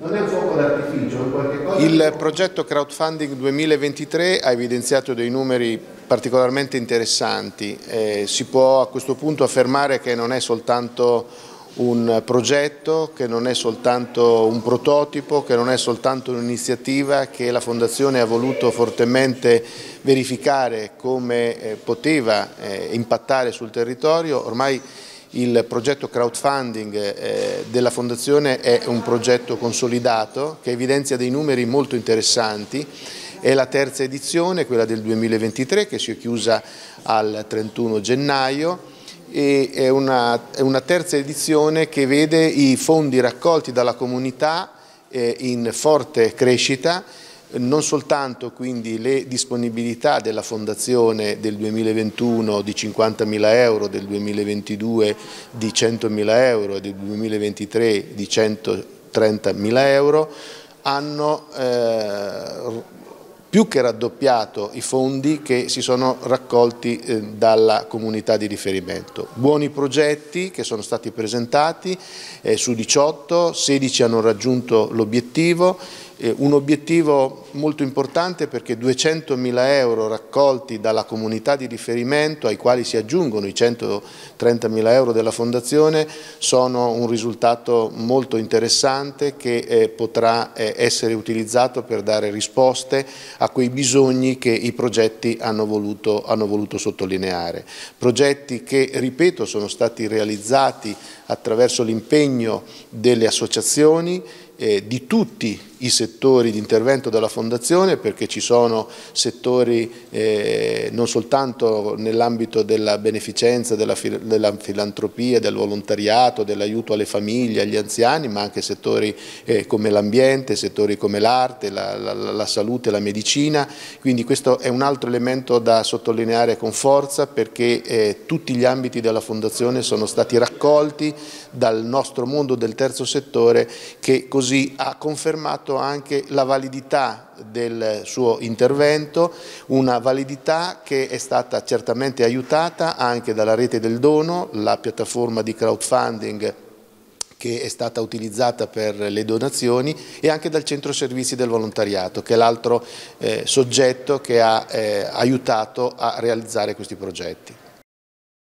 Non è un fuoco d'artificio, è qualche cosa... Il progetto Crowdfunding 2023 ha evidenziato dei numeri particolarmente interessanti. Si può a questo punto affermare che non è soltanto un progetto, che non è soltanto un prototipo, che non è soltanto un'iniziativa che la Fondazione ha voluto fortemente verificare come poteva impattare sul territorio. Ormai il progetto crowdfunding della Fondazione è un progetto consolidato che evidenzia dei numeri molto interessanti. È la terza edizione, quella del 2023, che si è chiusa al 31 gennaio. E è una terza edizione che vede i fondi raccolti dalla comunità in forte crescita, non soltanto quindi le disponibilità della Fondazione del 2021 di 50.000 euro, del 2022 di 100.000 euro e del 2023 di 130.000 euro, hanno più che raddoppiato i fondi che si sono raccolti dalla comunità di riferimento. Buoni progetti che sono stati presentati, su 18, 16 hanno raggiunto l'obiettivo, un obiettivo molto importante perché 200.000 euro raccolti dalla comunità di riferimento, ai quali si aggiungono i 130.000 euro della Fondazione, sono un risultato molto interessante che potrà essere utilizzato per dare risposte a quei bisogni che i progetti hanno voluto sottolineare. Progetti che, ripeto, sono stati realizzati attraverso l'impegno delle associazioni, di tutti i settori di intervento della Fondazione, perché ci sono settori non soltanto nell'ambito della beneficenza, della filantropia, del volontariato, dell'aiuto alle famiglie, agli anziani, ma anche settori come l'ambiente, settori come l'arte, la salute, la medicina. Quindi questo è un altro elemento da sottolineare con forza, perché tutti gli ambiti della Fondazione sono stati raccolti dal nostro mondo del terzo settore, che così ha confermato anche la validità del suo intervento, una validità che è stata certamente aiutata anche dalla Rete del Dono, la piattaforma di crowdfunding che è stata utilizzata per le donazioni, e anche dal Centro Servizi del Volontariato, che è l'altro soggetto che ha aiutato a realizzare questi progetti.